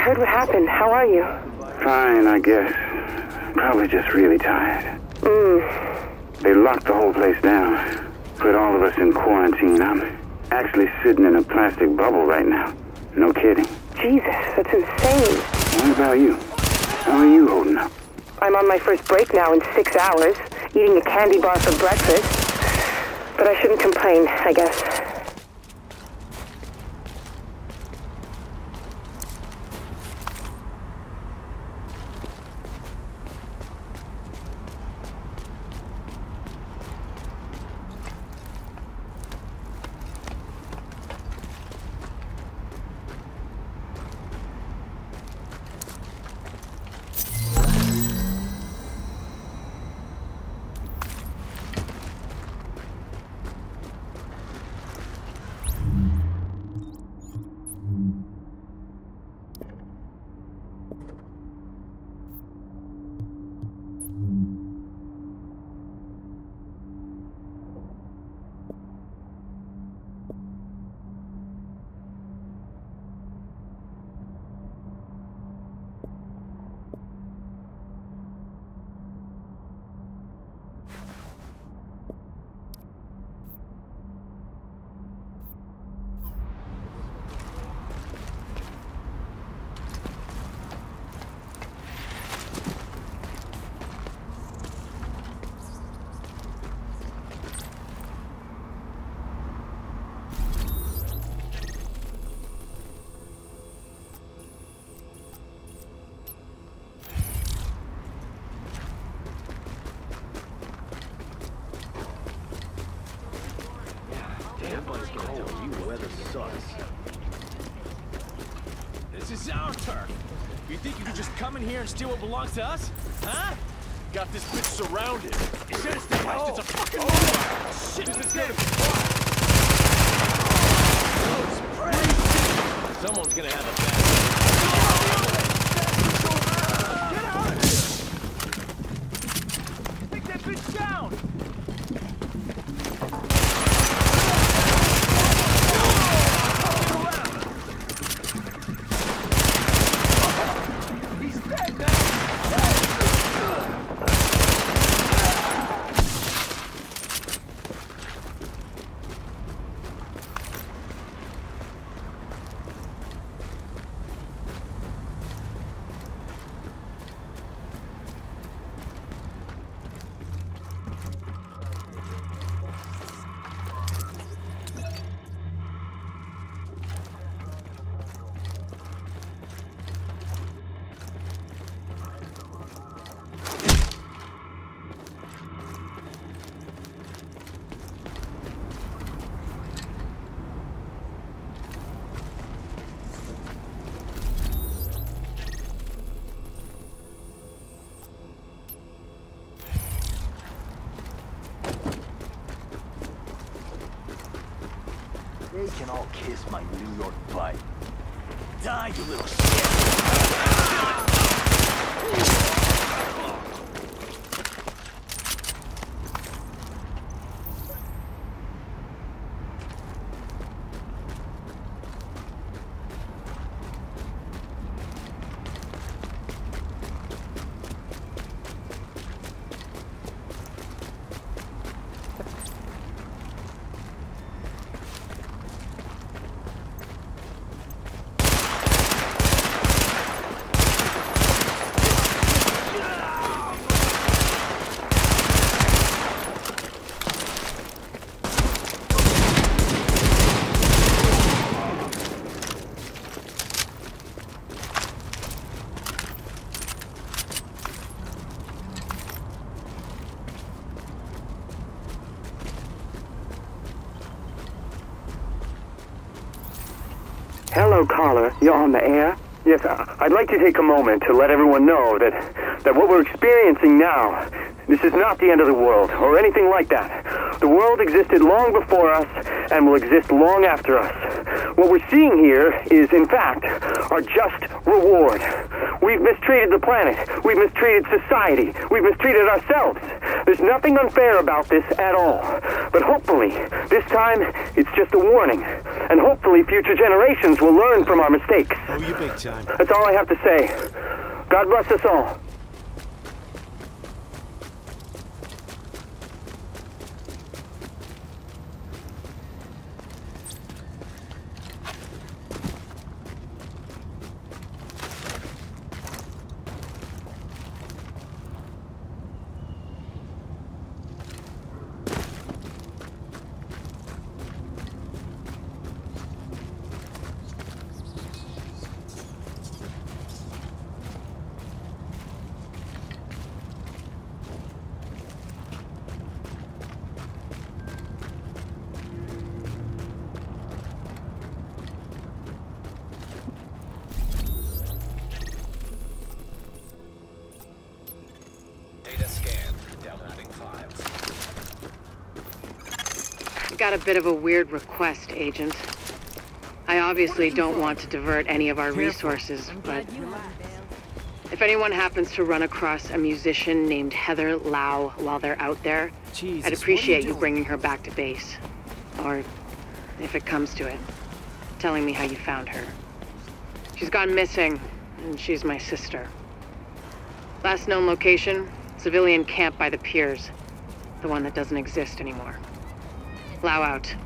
heard what happened. How are you? Fine, I guess. Probably just really tired. They locked the whole place down. Put all of us in quarantine. I'm actually sitting in a plastic bubble right now. No kidding. Jesus, that's insane. What about you? How are you holding up? I'm on my first break now in 6 hours, eating a candy bar for breakfast. But I shouldn't complain, I guess. This is our turf. You think you can just come in here and steal what belongs to us? Huh? Got this bitch surrounded. Shit, it's the place. It's a fucking shit. This is gonna Someone's gonna have a bad. Get out of here! Take that bitch down! They can all kiss my New York butt. Die, you little shit! Hello, caller. You're on the air? Yes, I'd like to take a moment to let everyone know that what we're experiencing now, this is not the end of the world, or anything like that. The world existed long before us, and will exist long after us. What we're seeing here is, in fact, our just reward. We've mistreated the planet. We've mistreated society. We've mistreated ourselves. There's nothing unfair about this at all. But hopefully, this time, it's just a warning. And hopefully, future generations will learn from our mistakes. Oh, you big time. That's all I have to say. God bless us all. Got a bit of a weird request, Agent. I obviously don't want to divert any of our resources, but if anyone happens to run across a musician named Heather Lau while they're out there, I'd appreciate you bringing her back to base. Or, if it comes to it, telling me how you found her. She's gone missing, and she's my sister. Last known location, civilian camp by the piers. The one that doesn't exist anymore. Lau out.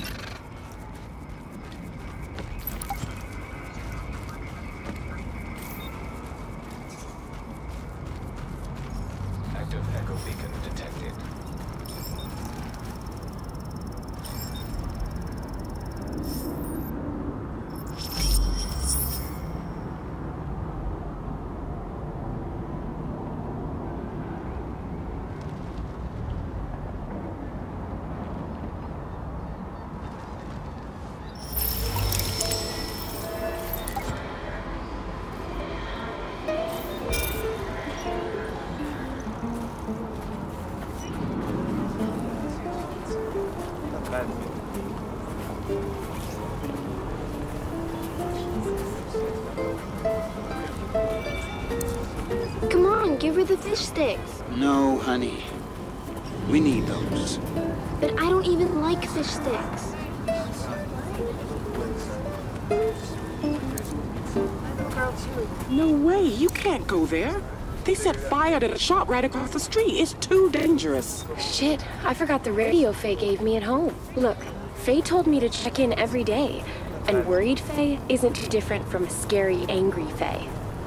Active echo beacon detected. Come on, give her the fish sticks. No, honey. We need those. But I don't even like fish sticks. No way, you can't go there. They set fire to the shop right across the street. It's too dangerous. Shit, I forgot the radio Faye gave me at home. Look, Faye told me to check in every day. And worried Faye isn't too different from scary, angry Faye.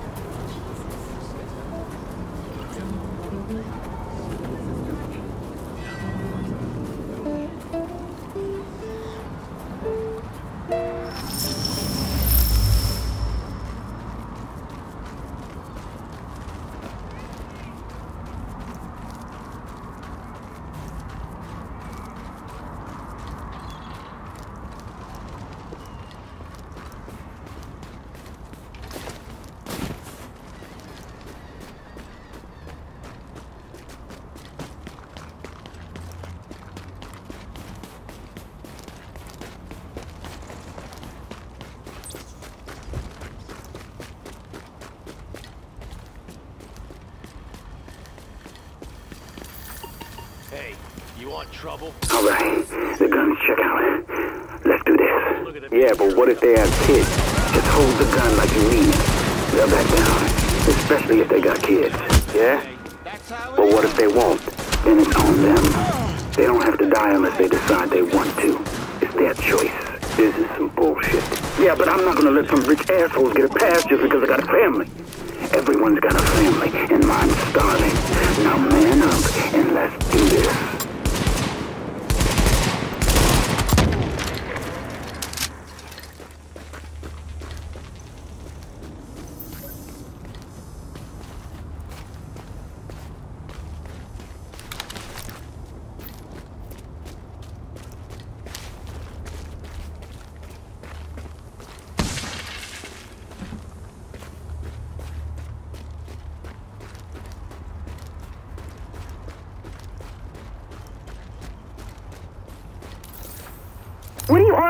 Hey, you want trouble? All right, the guns check out. Let's do this. Yeah, but what if they have kids? Just hold the gun like you mean it. They'll back down, especially if they got kids. Yeah? But what if they won't? Then it's on them. They don't have to die unless they decide they want to. It's their choice. This is some bullshit. Yeah, but I'm not gonna let some rich assholes get a pass just because I got a family. Everyone's got a family, and mine's starving. Now man up, and let's do this.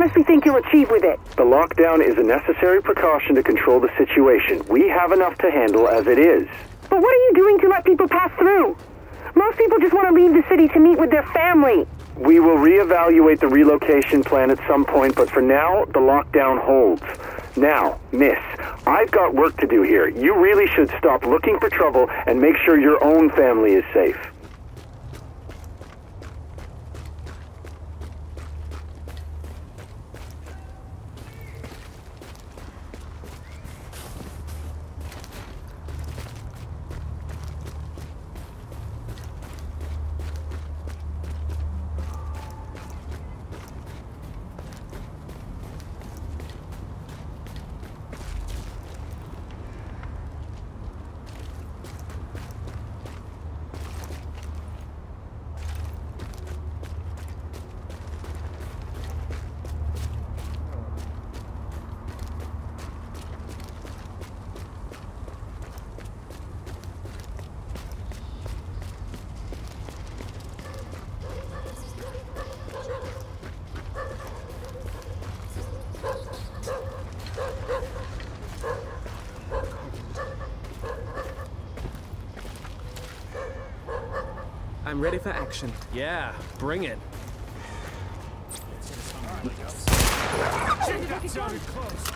honestly think you'll achieve with it? The lockdown is a necessary precaution to control the situation. We have enough to handle as it is. But what are you doing to let people pass through? Most people just want to leave the city to meet with their family. We will reevaluate the relocation plan at some point, but for now, the lockdown holds. Now, miss, I've got work to do here. You really should stop looking for trouble and make sure your own family is safe. I'm ready for action. Yeah, bring it. That sounded close.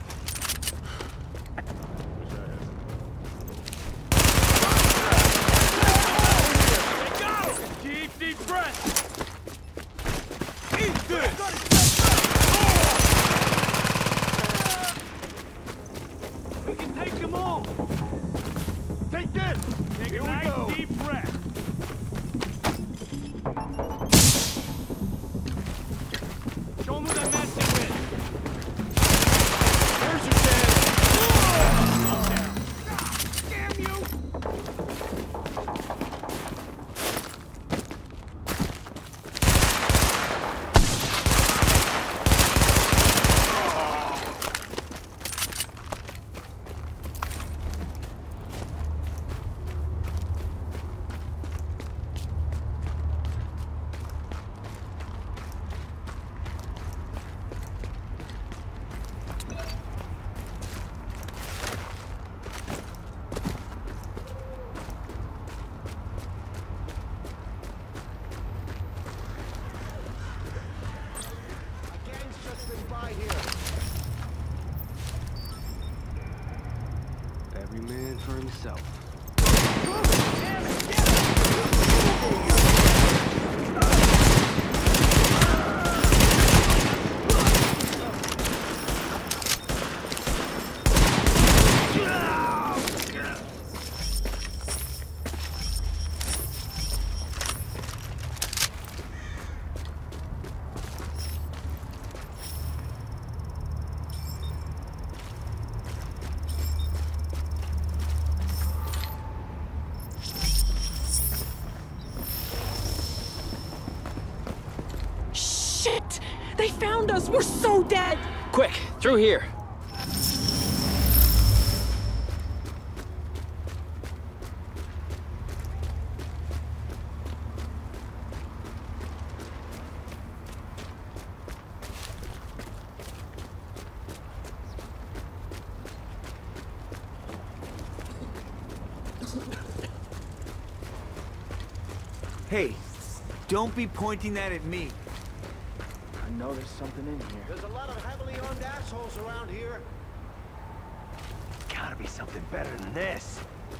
Keep deep breath. Eat this. We can take them all. Take this. Take a nice deep breath. Show me that messing with. There's your chance. Damn you! Every man for himself. Shit! They found us! We're so dead! Quick, through here. Hey, don't be pointing that at me. I know there's something in here. There's a lot of heavily armed assholes around here. Gotta be something better than this.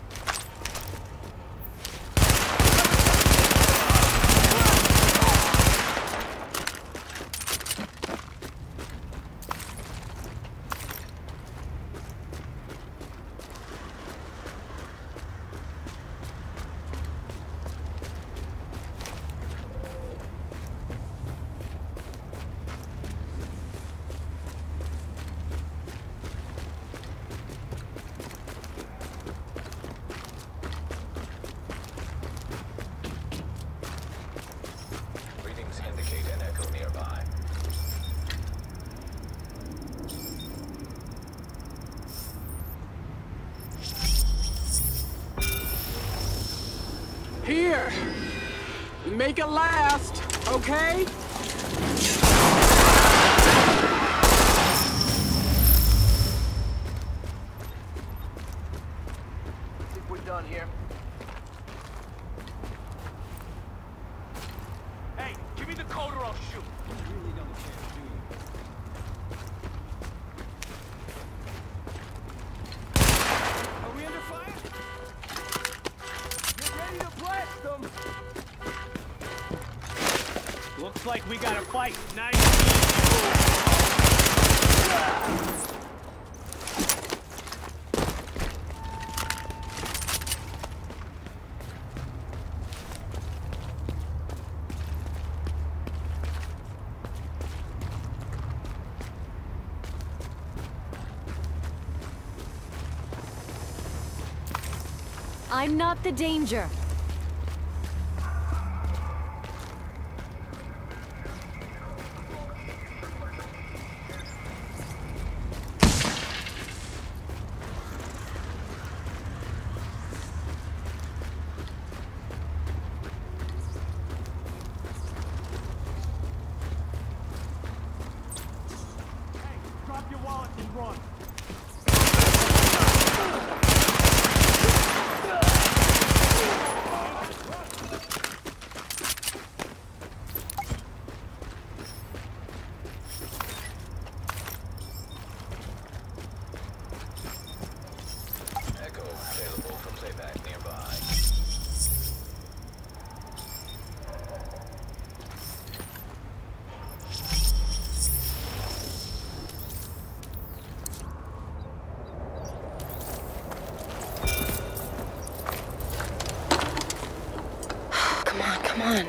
Here! Make it last, okay? fight. Nice. I'm not the danger. Drop your wallet and run. Come on.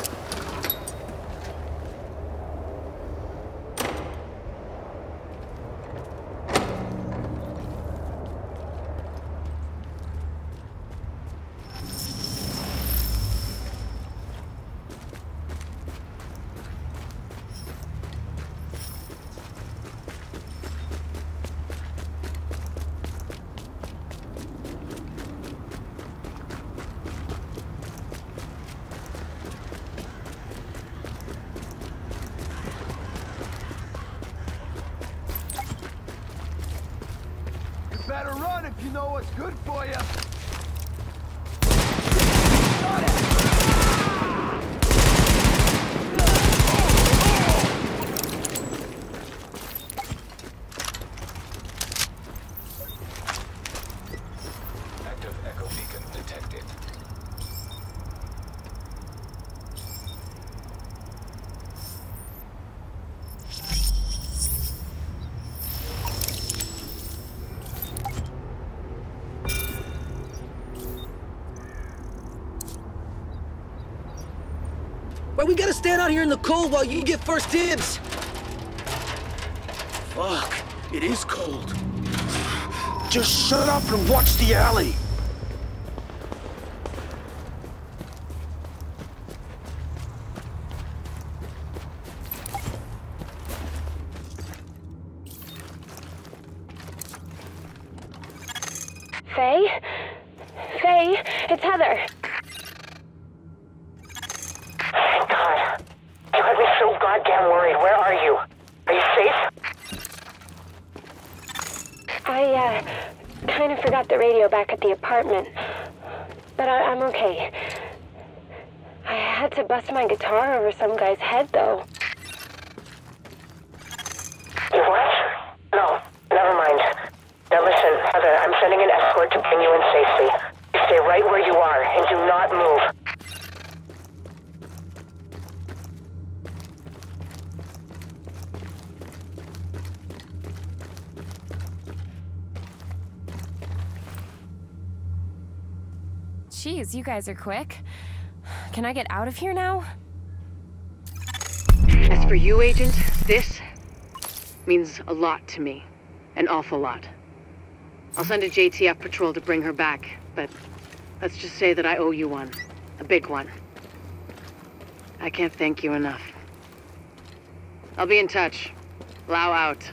Better run if you know what's good for you. Active echo beacon detected. Why we gotta stand out here in the cold while you get first dibs? Fuck, it is cold. Just shut up and watch the alley. Faye? Faye, it's Heather. Thank God. You had me so goddamn worried. Where are you? Are you safe? I, kind of forgot the radio back at the apartment. But I'm okay. I had to bust my guitar over some guy's head, though. You what? No, never mind. Now listen, Heather, I'm sending an escort to bring you in safely. You stay right where you are and do not move. Jeez, you guys are quick. Can I get out of here now? As for you, Agent, this means a lot to me. An awful lot. I'll send a JTF patrol to bring her back, but let's just say that I owe you one. A big one. I can't thank you enough. I'll be in touch. Lau out.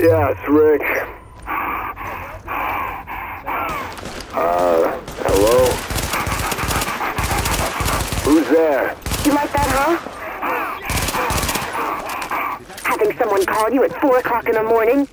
Yeah, it's Rick. Hello? Who's there? You like that, huh? Having someone call you at 4 o'clock in the morning?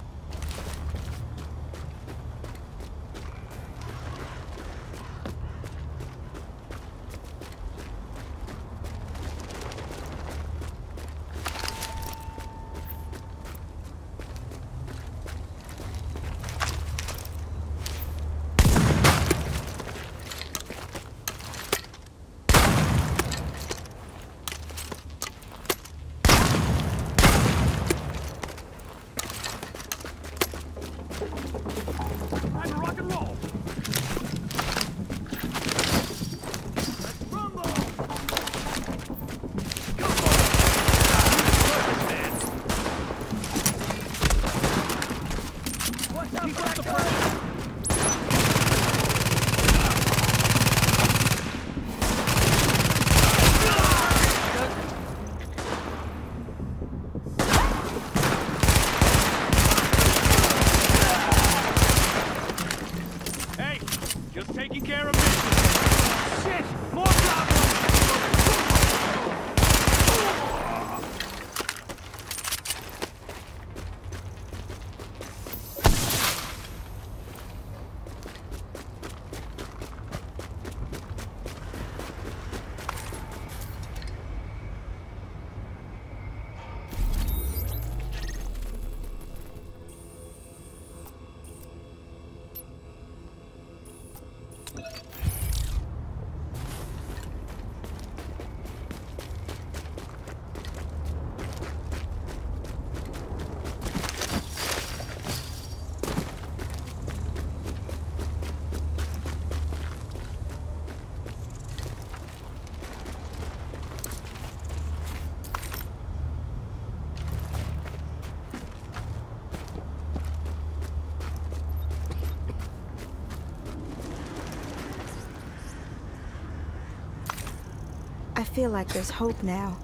I feel like there's hope now.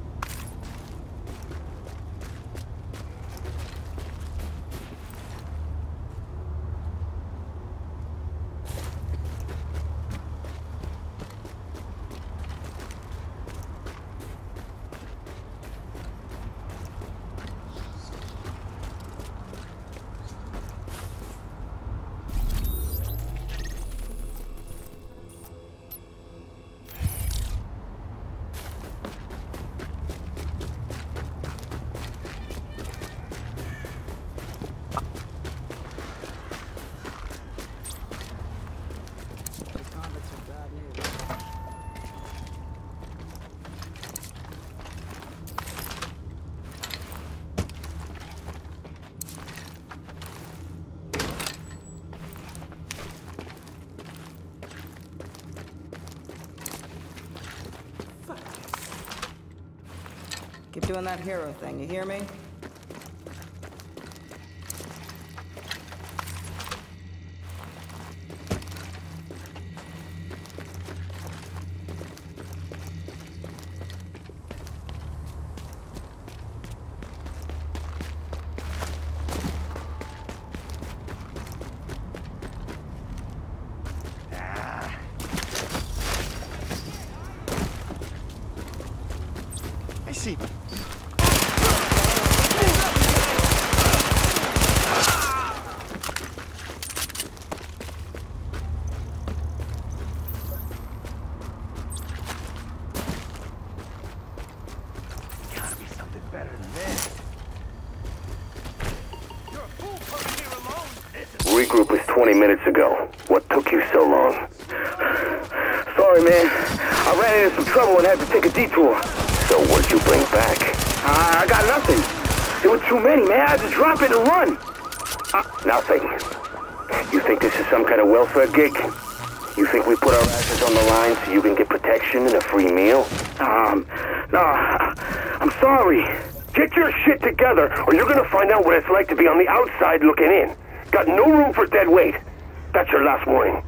Keep doing that hero thing, you hear me? I see. Regroup was 20 minutes ago. What took you so long? Sorry, man. I ran into some trouble and had to take a detour. So what'd you bring back? I got nothing. There were too many, man. I had to drop it and run. Nothing. You think this is some kind of welfare gig? You think we put our asses on the line so you can get protection and a free meal? No. I'm sorry. Get your shit together, or you're gonna find out what it's like to be on the outside looking in. Got no room for dead weight. That's your last warning.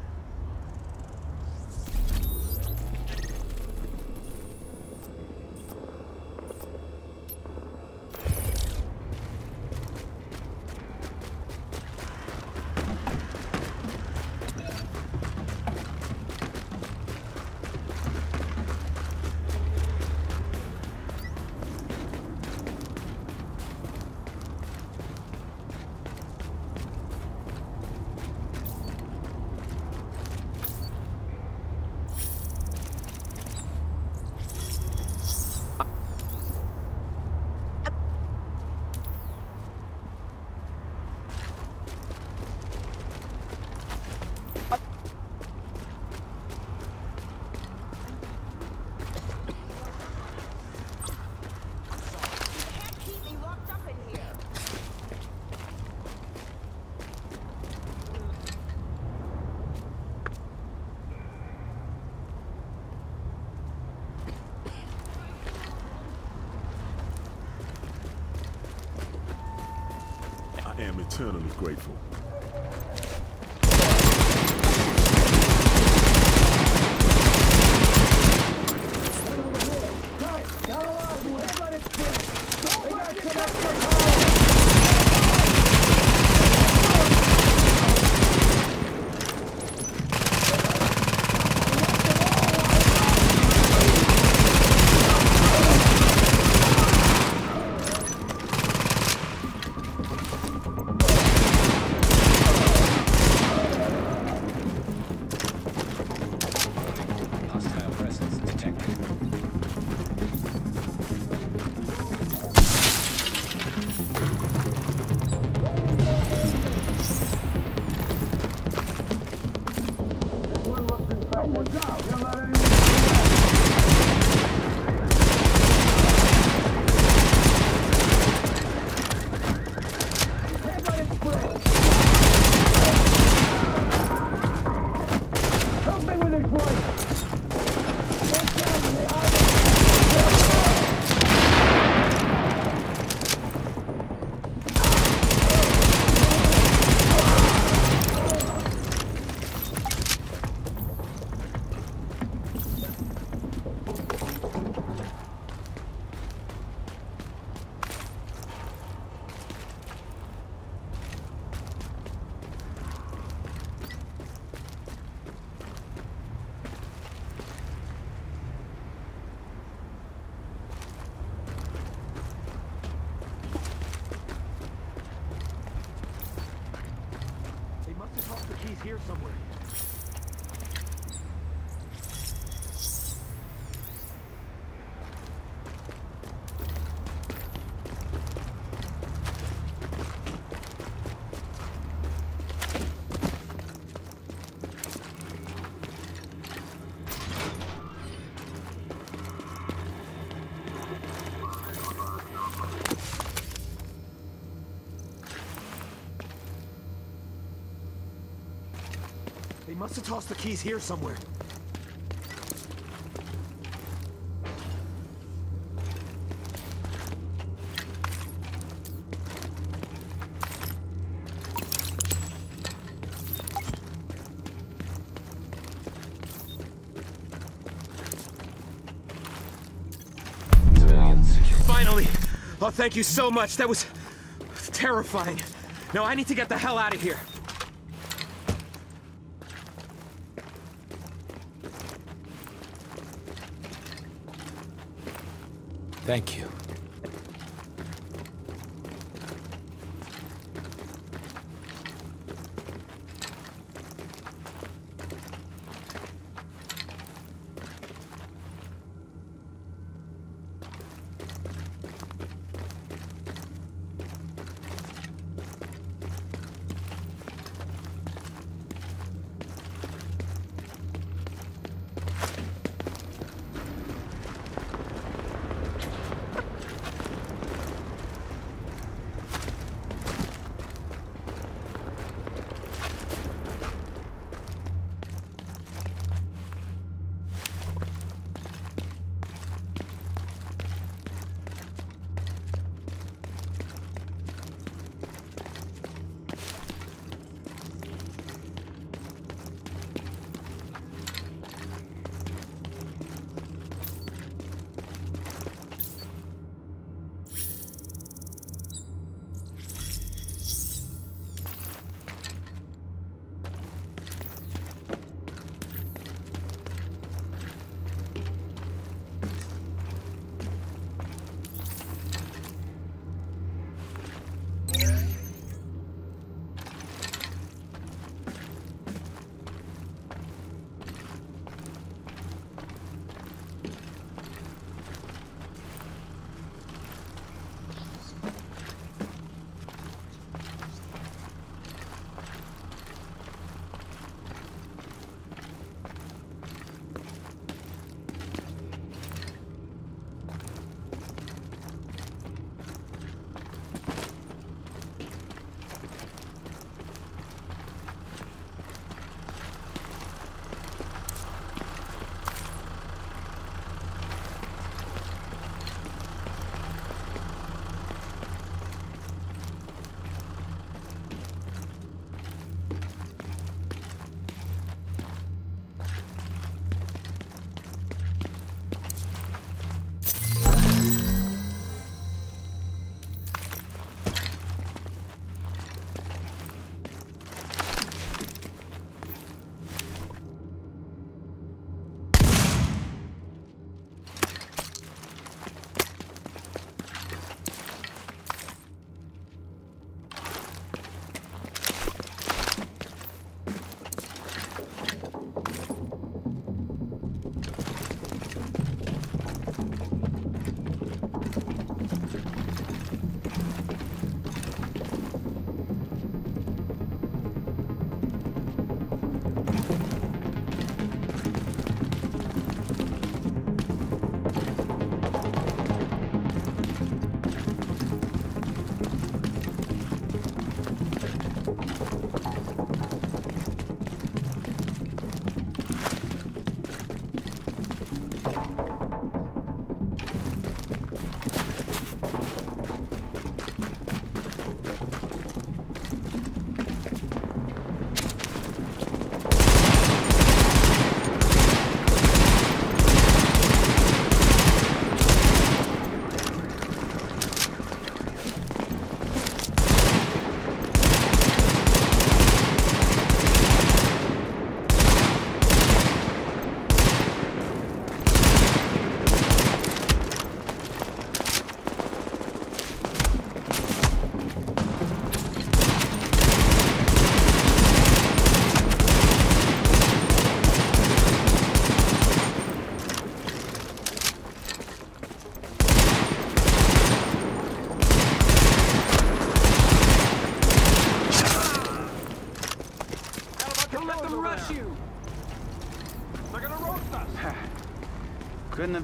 eternally grateful. He's here somewhere. They must have tossed the keys here somewhere. Finally! Oh, thank you so much. That was terrifying. No, I need to get the hell out of here. Thank you.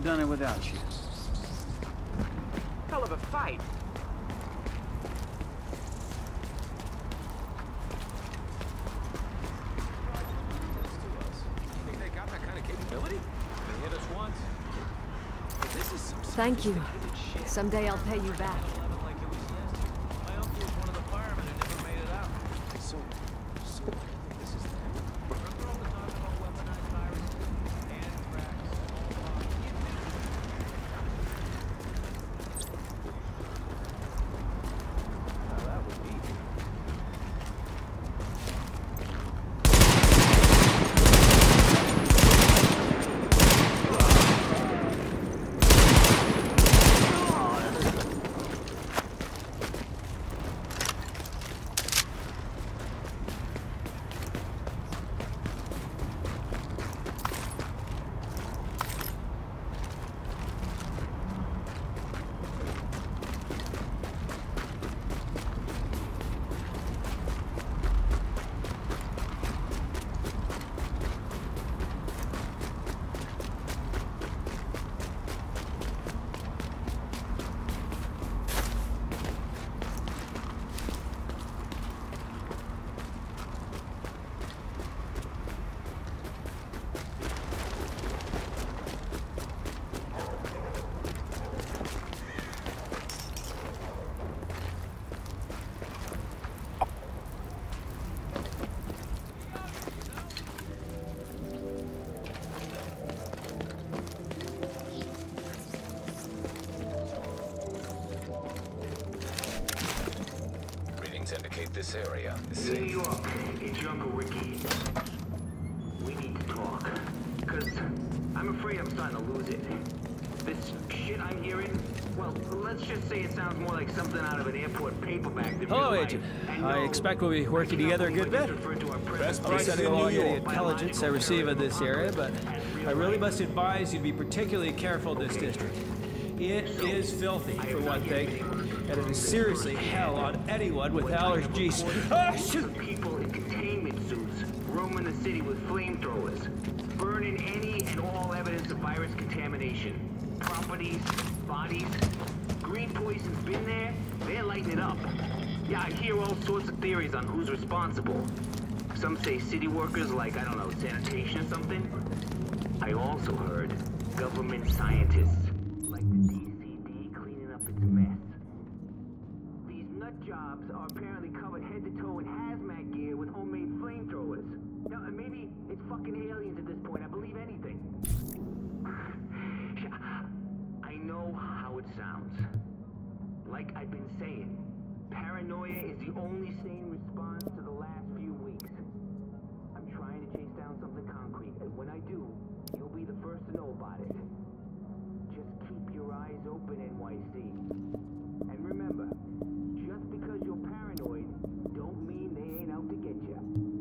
done it without you. Hell of a fight. Think they got that kind of capability? They hit us once. But this is some Thank you. shit. Someday I'll pay you back. Like it was yesterday. My uncle was one of the firemen who never made it out. So this is them. Remember all the talk about weaponized viruses, anthrax, that would be. Indicate this area is New safe. York, it's your Uncle Ricky. We need to talk. Because I'm afraid I'm starting to lose it. This shit I'm hearing, well, let's just say it sounds more like something out of an airport paperback than Hello, real Agent. life. I expect we'll be working together a good bit. Best place in New York. Intelligence I receive in this area, but I really must advise you to be particularly careful in this district. It is filthy, for one thing, and it is seriously hell on anyone with allergies. Ah, shoot! People in containment suits roaming the city with flamethrowers, burning any and all evidence of virus contamination. Properties, bodies. Green poison's been there, they're lighting it up. Yeah, I hear all sorts of theories on who's responsible. Some say city workers like, I don't know, sanitation or something. I also heard government scientists like the DCD cleaning up its mess. These nut jobs are apparently covered head to toe in hazmat gear with homemade flamethrowers. Now, maybe it's fucking aliens at this point. I believe anything. I know how it sounds. Like I've been saying, paranoia is the only sane response to the last few weeks. I'm trying to chase down something concrete, and when I do, you'll be the first to know about it. Just keep your eyes open, NYC. And remember, just because you're paranoid, don't mean they ain't out to get you.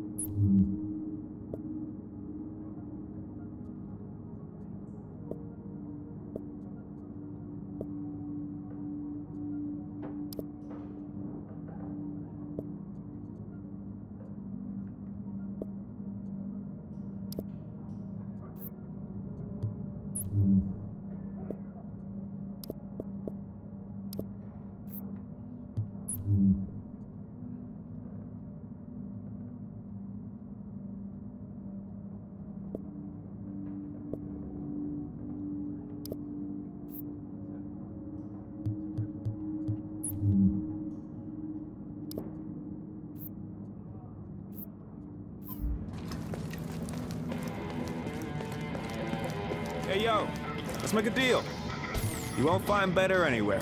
Hey, yo, let's make a deal. You won't find better anywhere.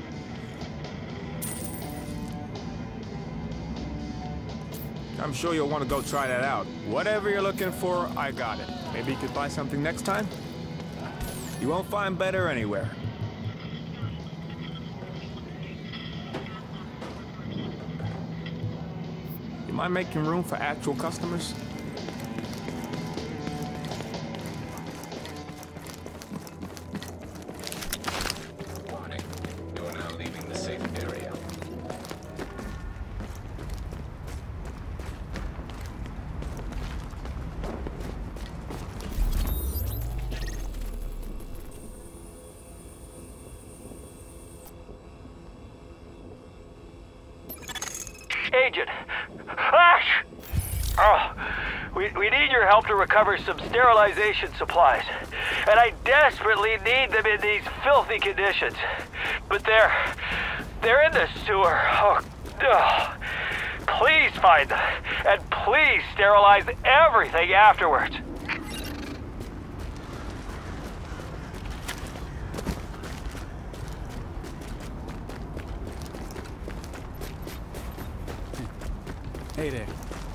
I'm sure you'll want to go try that out. Whatever you're looking for, I got it. Maybe you could buy something next time? You won't find better anywhere. You mind making room for actual customers? Warning. You are now leaving the safe area. Agent. Ash! Oh, we need your help to recover some sterilization supplies. And I desperately need them in these filthy conditions. But they're in the sewer. Oh, ugh. Please find them. And please sterilize everything afterwards. Hey there.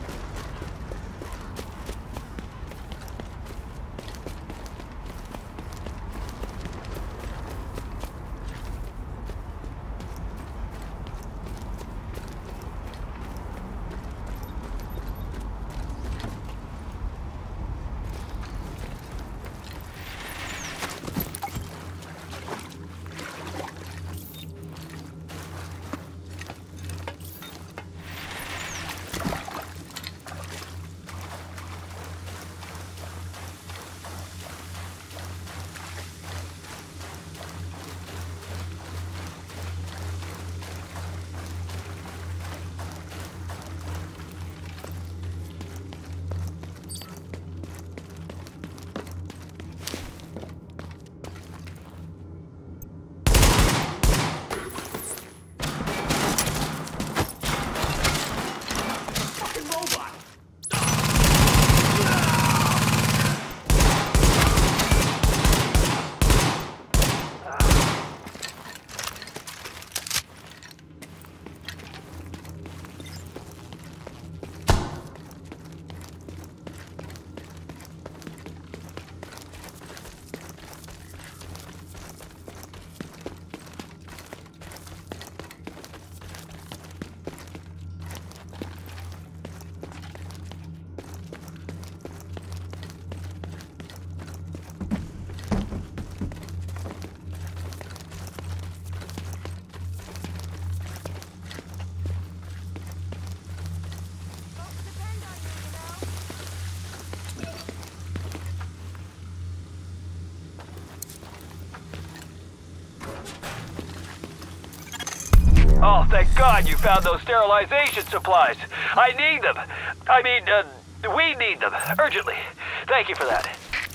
Oh, thank God you found those sterilization supplies. I need them. I mean, we need them, urgently. Thank you for that.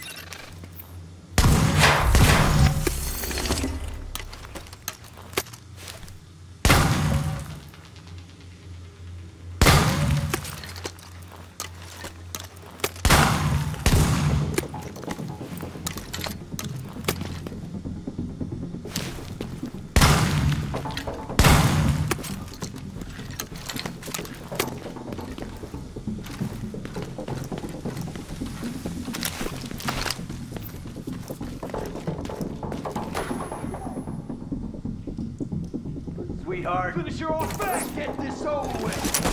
Sweetheart, finish your own back. Get this over with.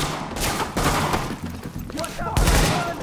What's up, son?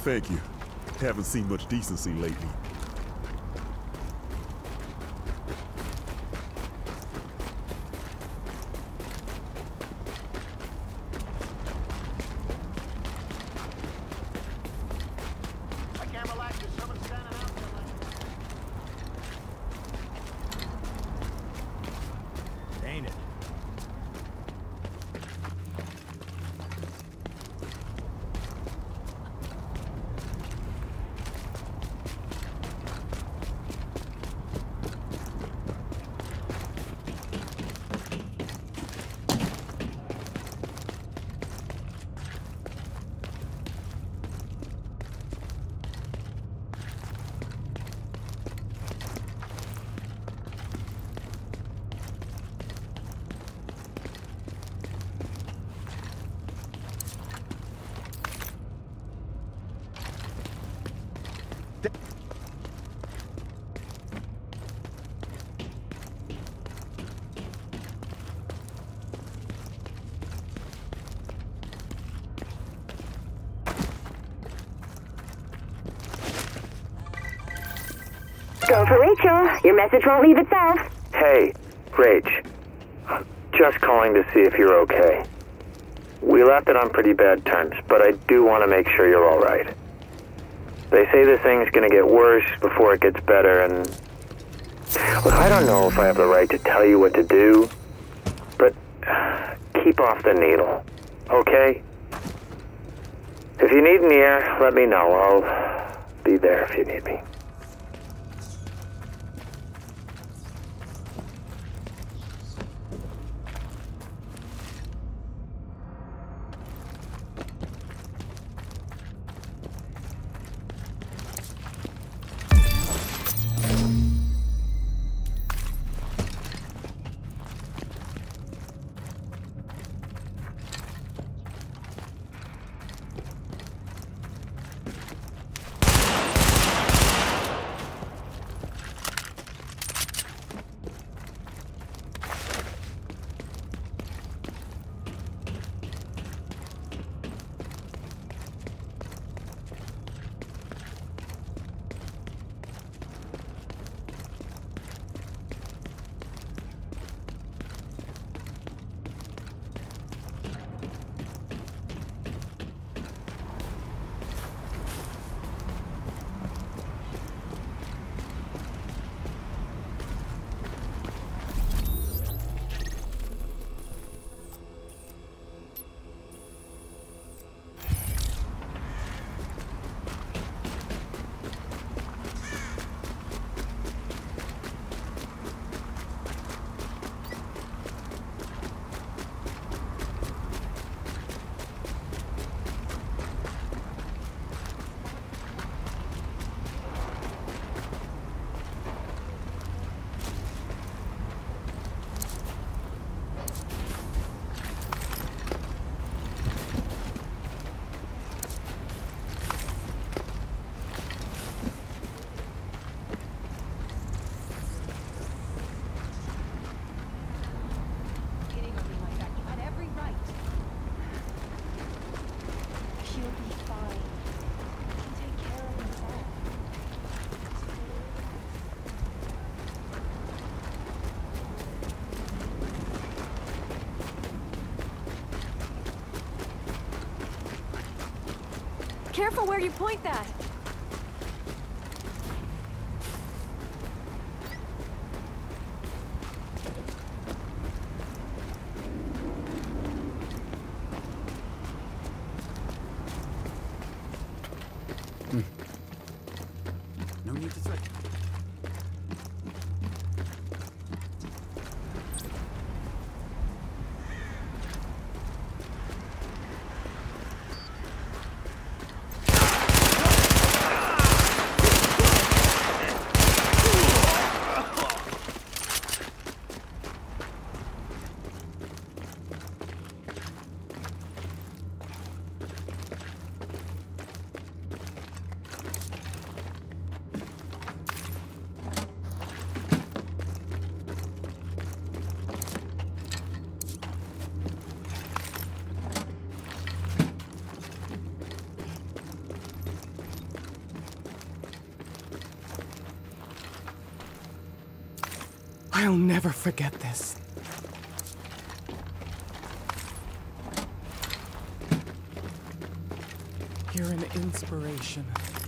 Thank you. Haven't seen much decency lately. Go for Rachel. Your message won't leave itself. Hey, Rach. Just calling to see if you're okay. We left it on pretty bad terms, but I do want to make sure you're all right. They say this thing's gonna get worse before it gets better, and... Look, I don't know if I have the right to tell you what to do, but keep off the needle, okay? If you need an ear, let me know. I'll be there if you need me. Careful where you point that! No need to threaten. I'll never forget this. You're an inspiration.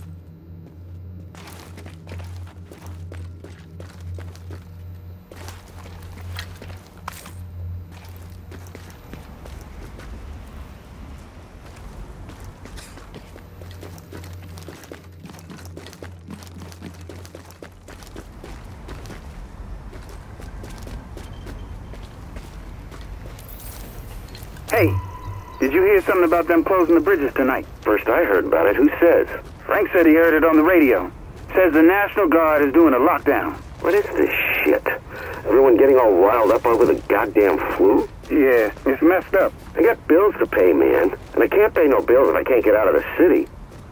Hey, did you hear something about them closing the bridges tonight? First I heard about it. Who says? Frank said he heard it on the radio. Says the National Guard is doing a lockdown. What is this shit? Everyone getting all riled up over the goddamn flu? Yeah, it's messed up. I got bills to pay, man. And I can't pay no bills if I can't get out of the city.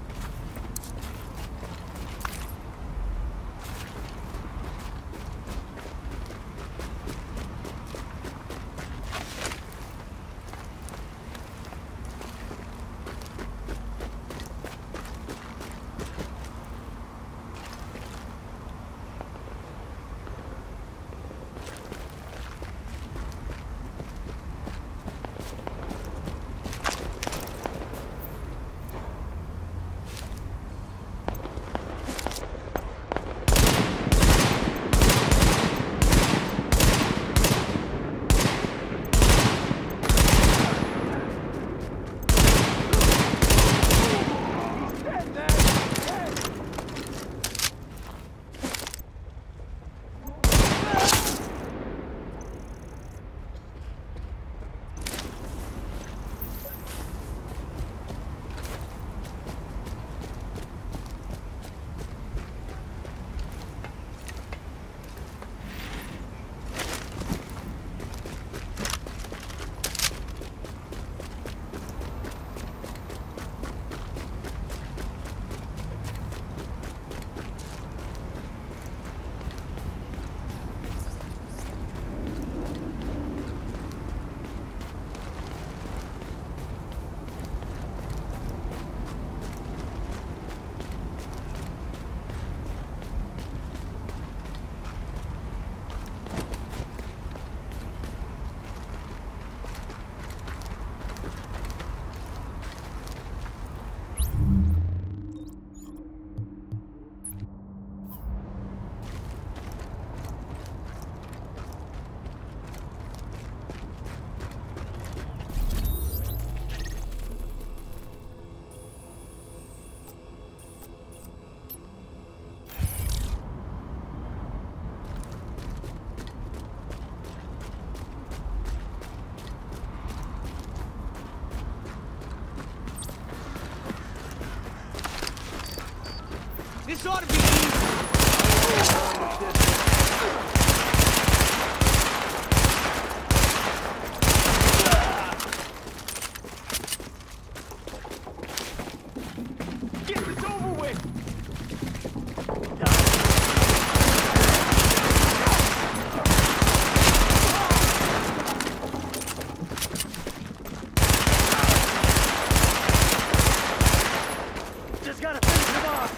This ought to be easy. Get this over with. Just gotta finish him off.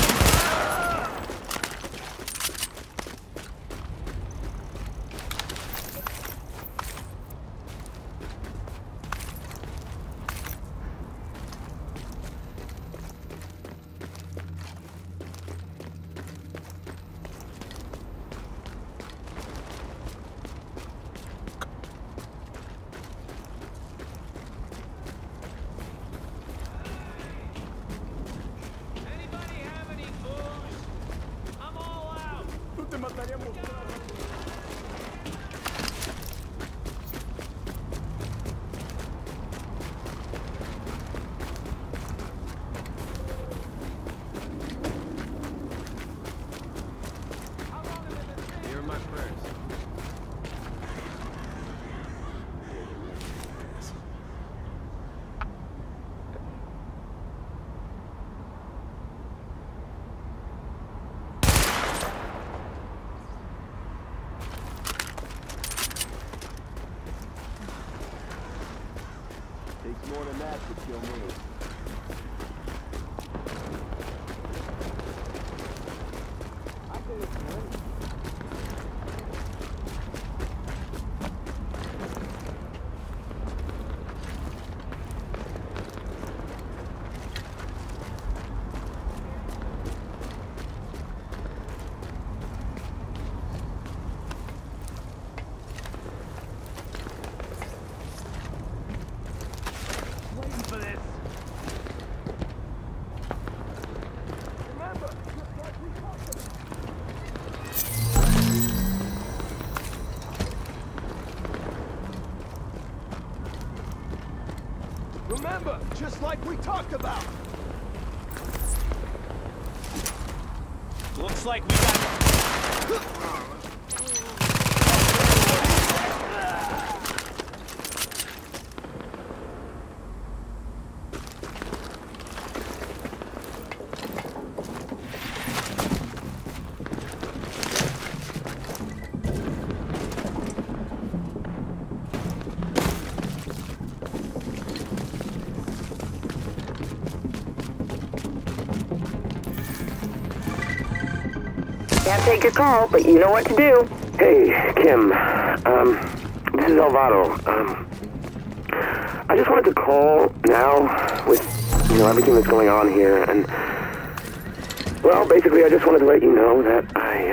Takes more than that to kill me. I think it's great. Just like we talked about. Looks like we got... Can't take your call, but you know what to do. Hey, Kim. This is Alvaro. I just wanted to call now with, everything that's going on here, and, well, basically I just wanted to let you know that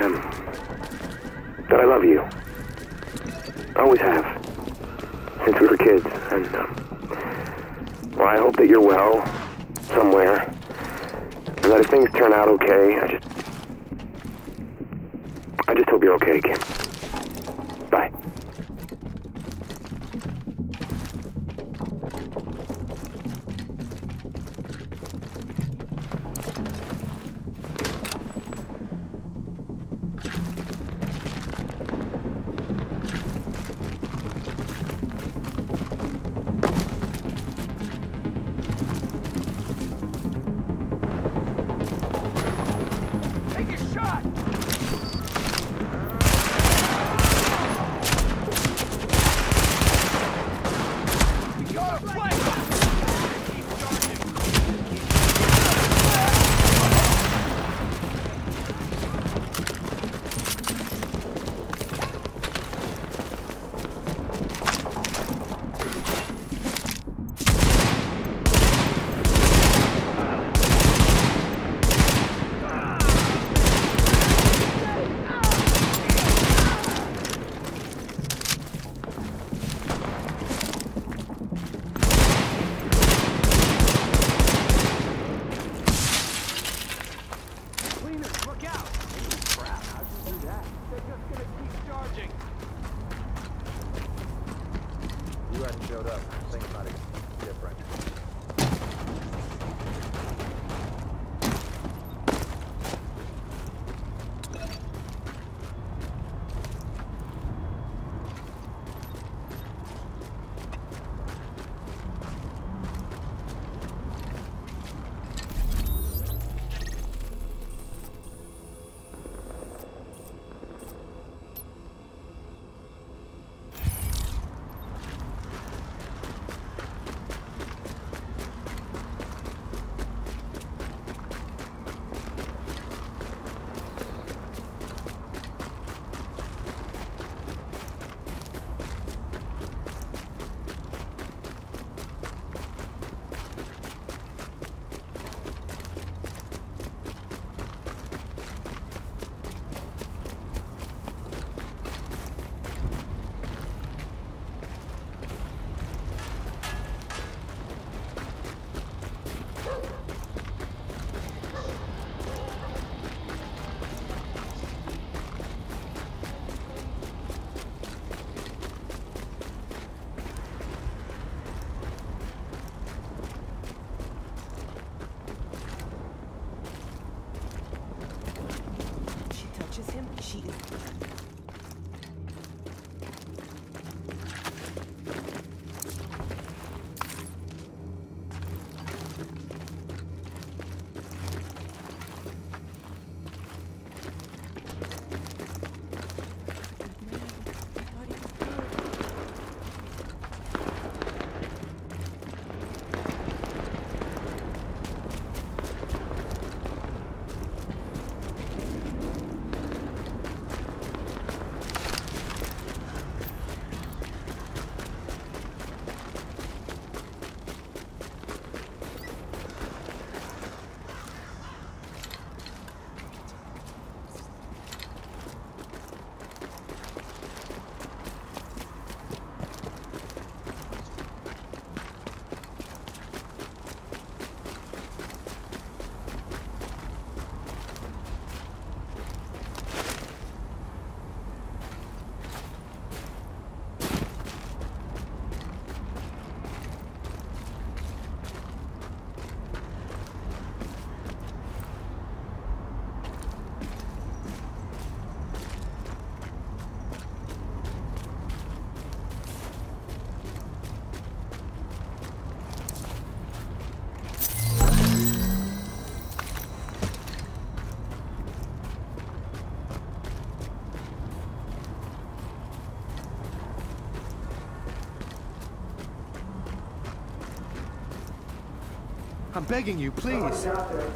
I love you. I always have. Since we were kids, and, well, I hope that you're well, somewhere, and that if things turn out okay, I just hope you're okay, Kim. Bye. Take a shot! You hadn't showed up. Things might have been different. I'm begging you, please.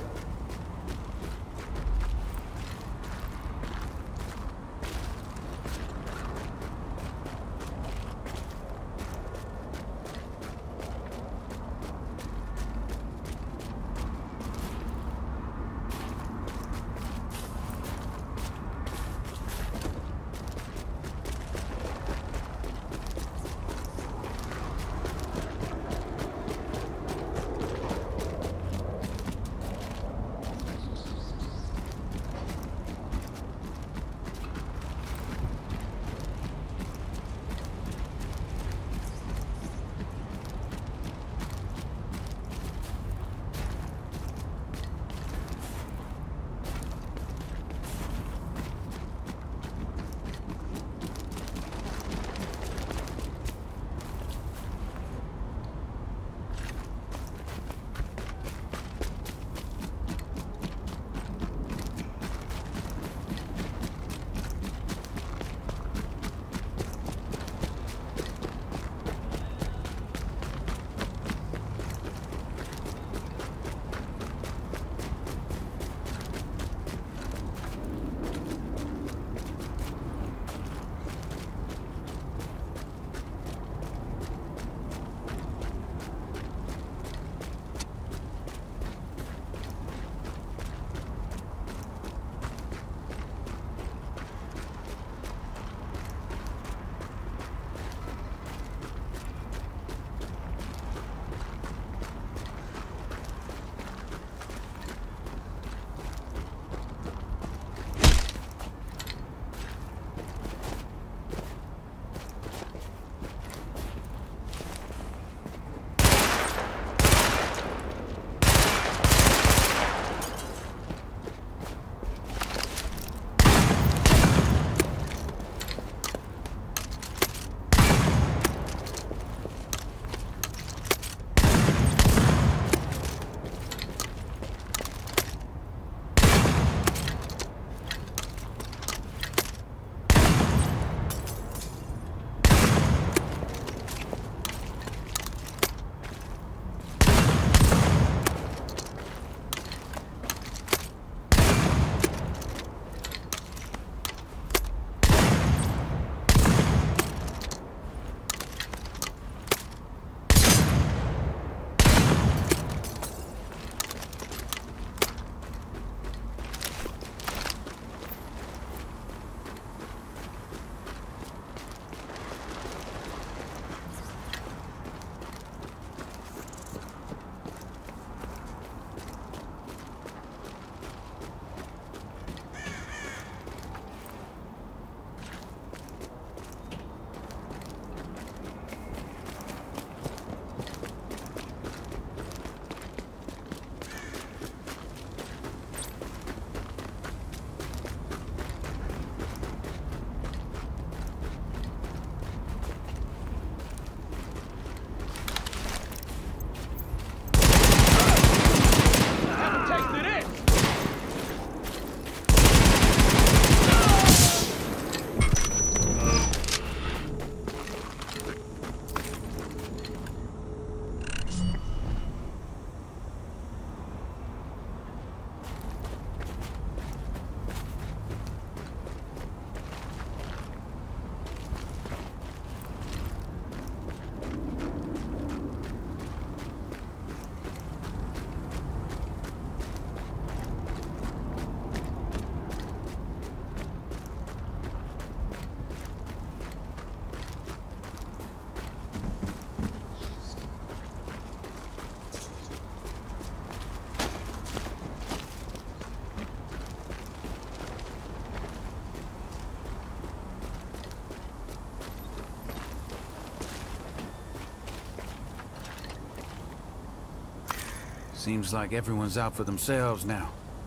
Seems like everyone's out for themselves now.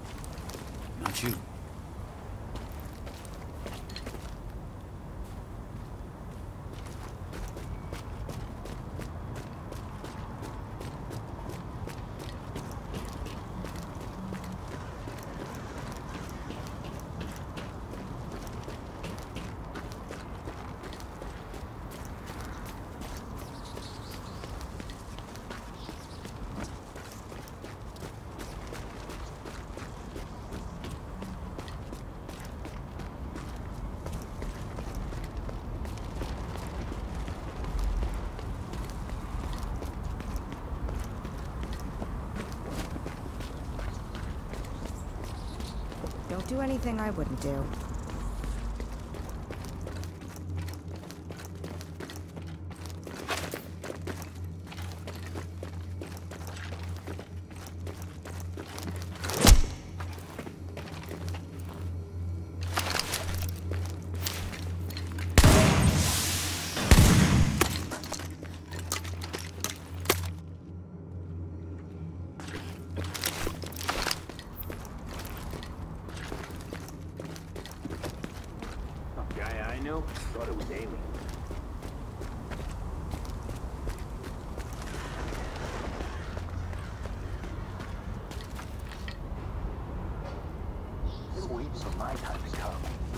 Not you. Don't do anything I wouldn't do. Thought it was Amy. Been waiting for my time to come.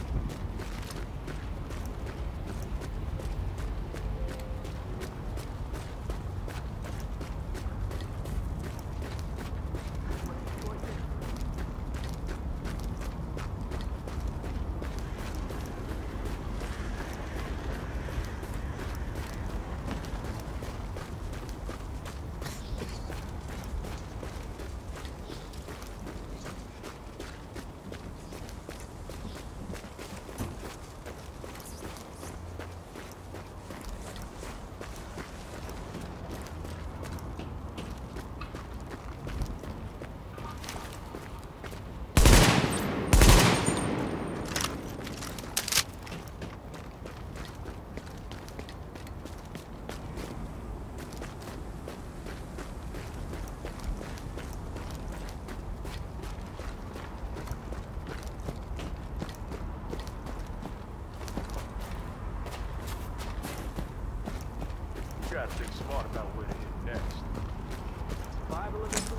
Gotta think smart about where to hit next. Bible of the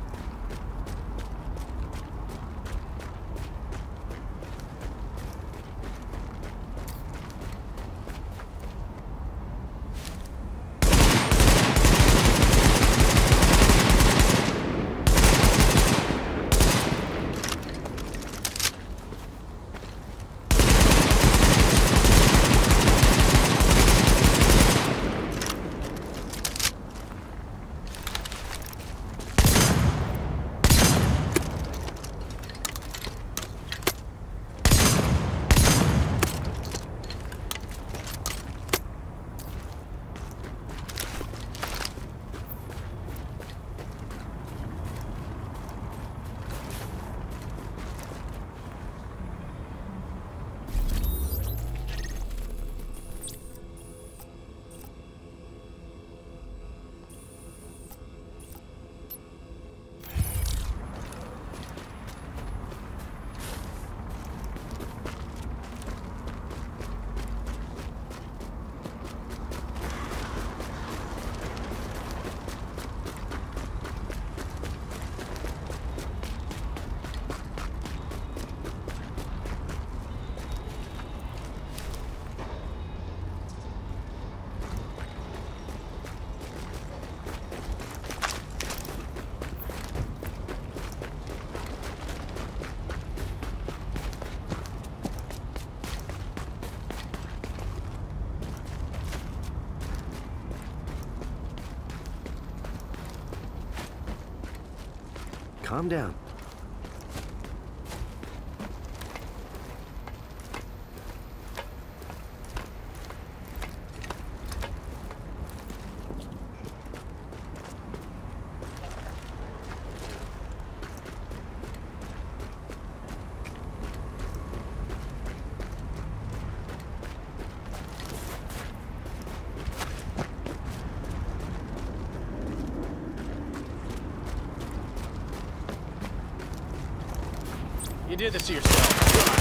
Calm down. You did this to yourself.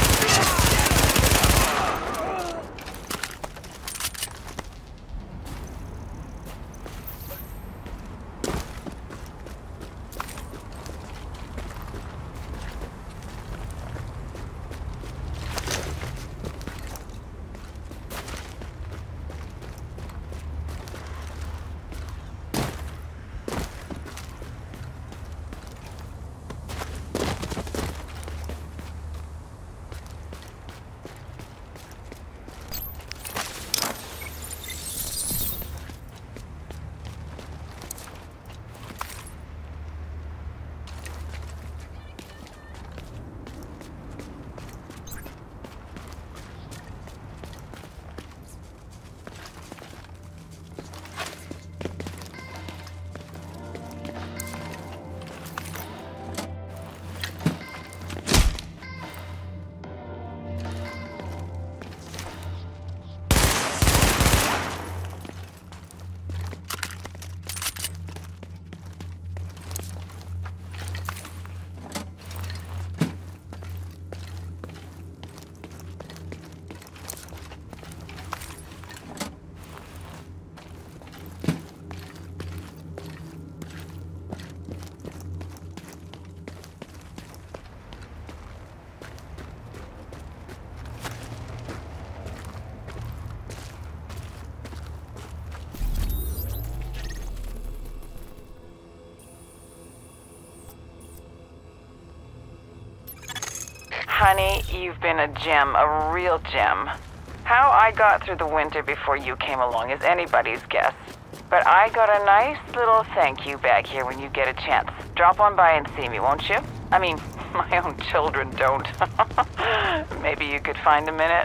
Honey, you've been a gem, a real gem. How I got through the winter before you came along is anybody's guess. But I got a nice little thank you back here when you get a chance. Drop on by and see me, won't you? I mean, my own children don't. Maybe you could find a minute?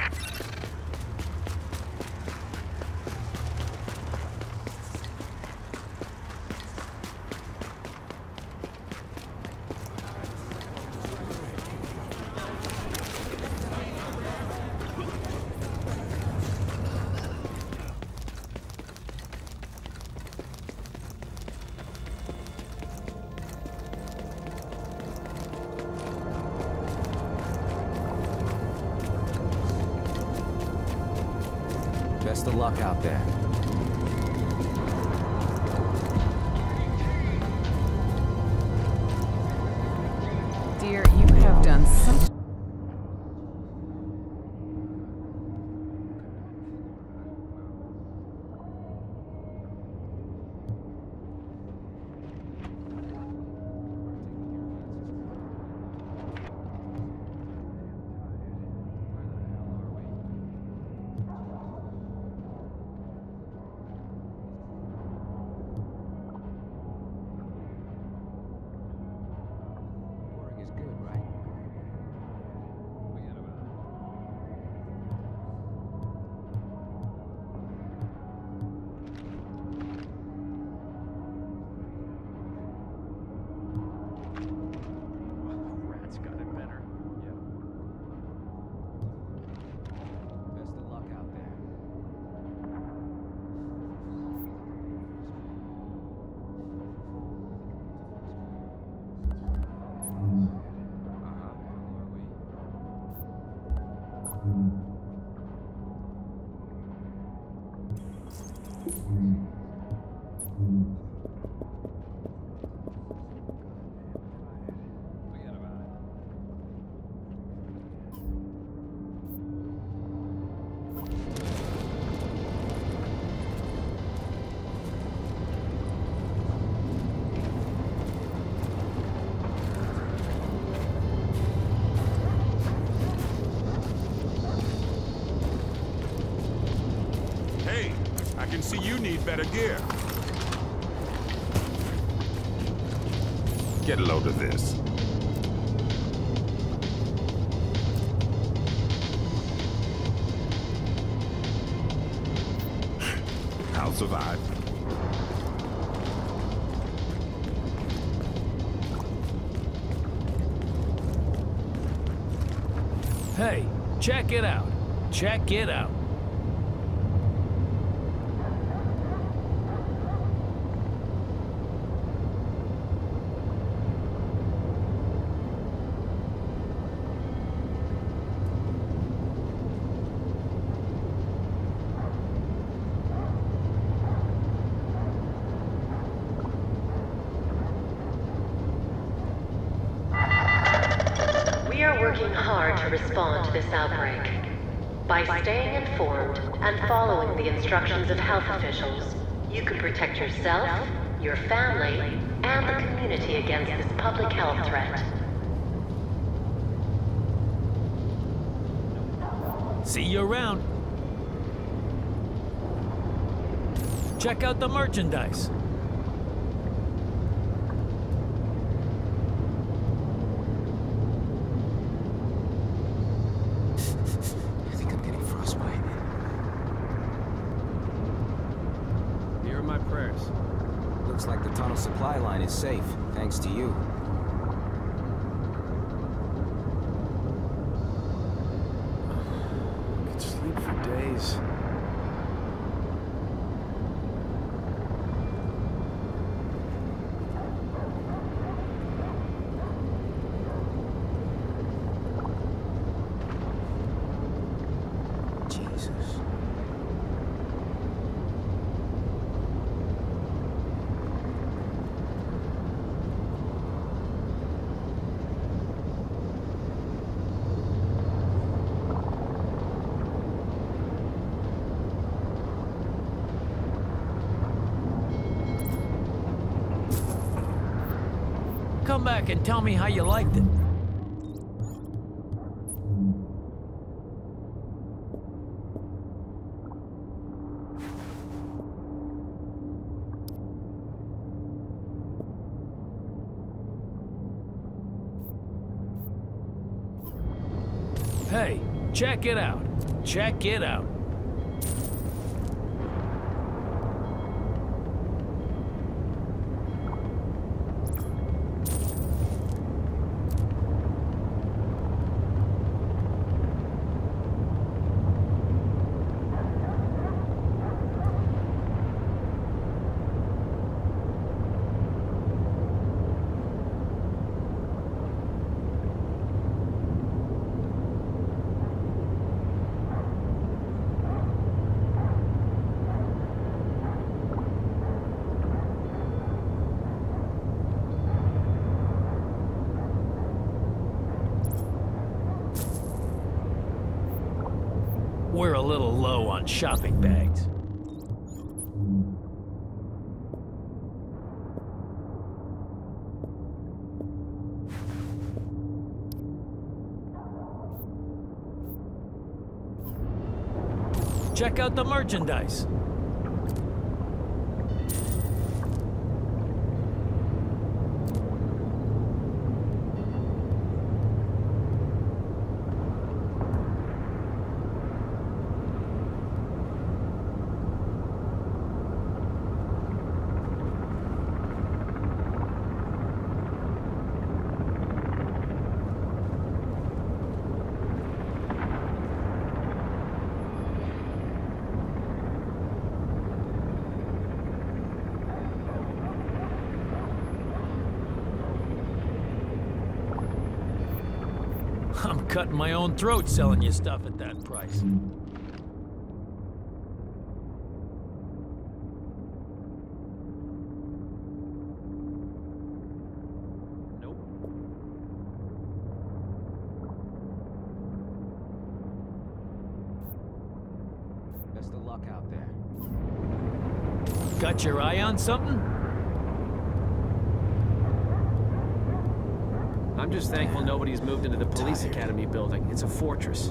Best of luck out there. Dear, you have done such... I can see you need better gear. Get a load of this. I'll survive. Hey, check it out. Check it out. We are working hard to respond to this outbreak. By staying informed and following the instructions of health officials, you can protect yourself, your family, and the community against this public health threat. See you around. Check out the merchandise. Looks like the tunnel supply line is safe, thanks to you. I could sleep for days. Jesus. Come back and tell me how you liked it. Hey, check it out. Check it out. We're a little low on shopping bags. Check out the merchandise. I'm cutting my own throat selling you stuff at that price. Nope. Best of luck out there. Got your eye on something? I'm just thankful nobody's moved into the police academy building. It's a fortress.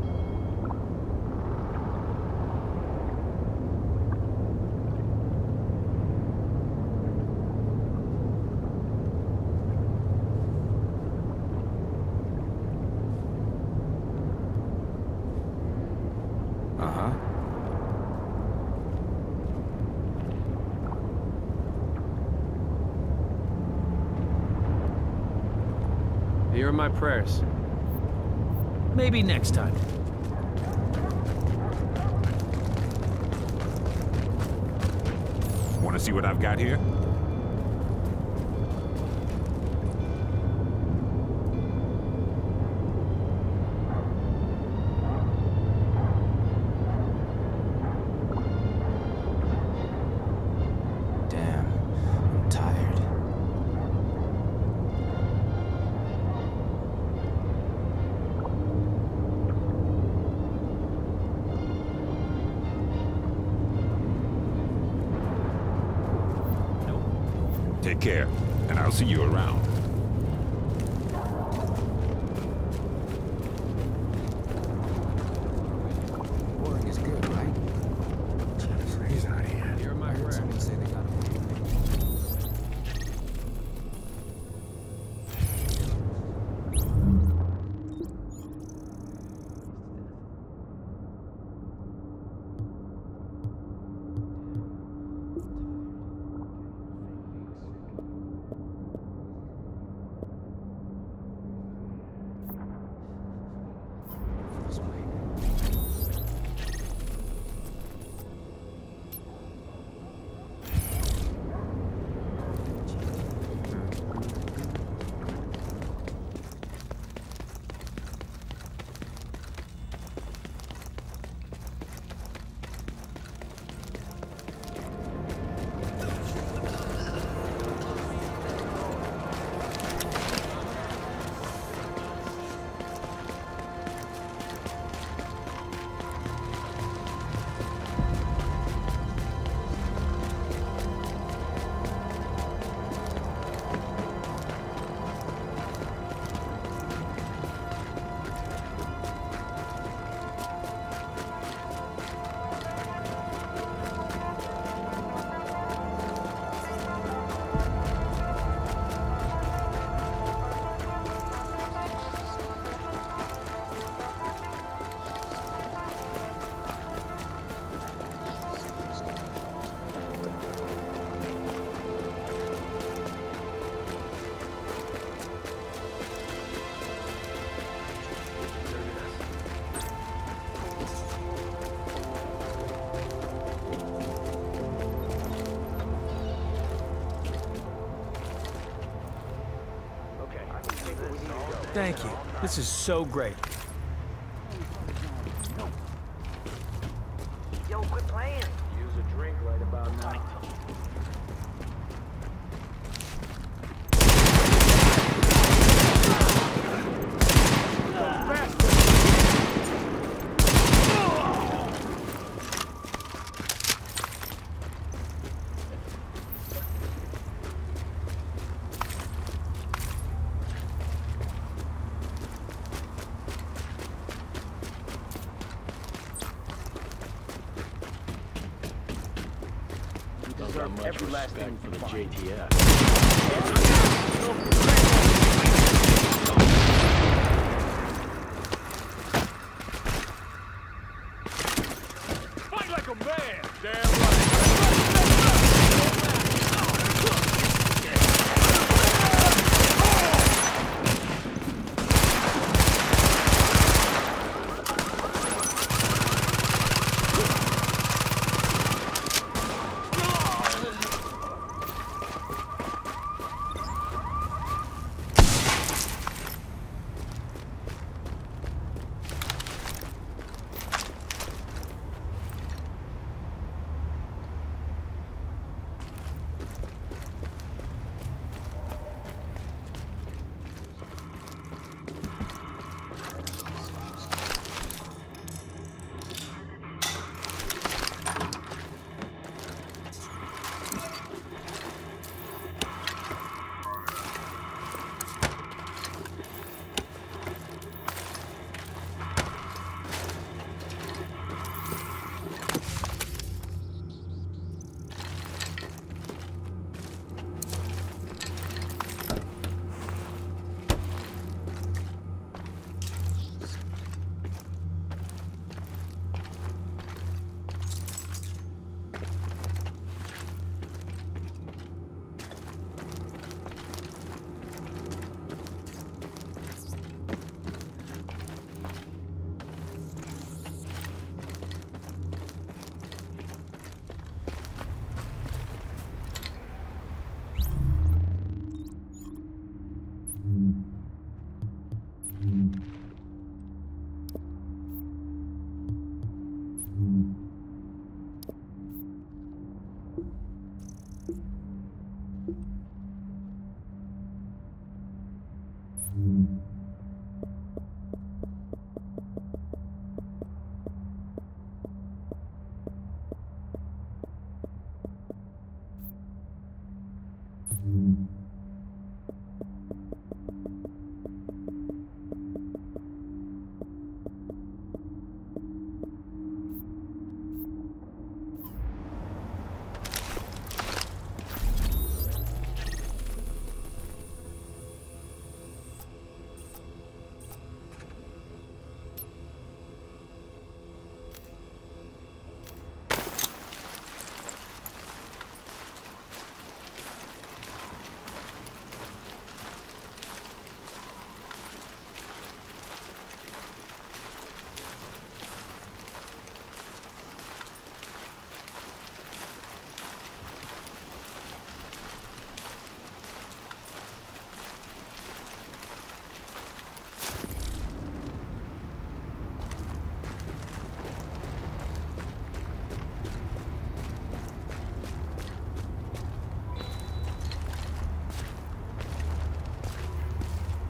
Uh-huh. Here are my prayers. Maybe next time. Want to see what I've got here? Damn, I'm tired. Take care, and I'll see you around. Boring is good, right? He's out here. Here are my prayers. Someone say they got a Thank you. This is so great. Yo, quit playing. Use a drink right about now. Every last thing for the JTF.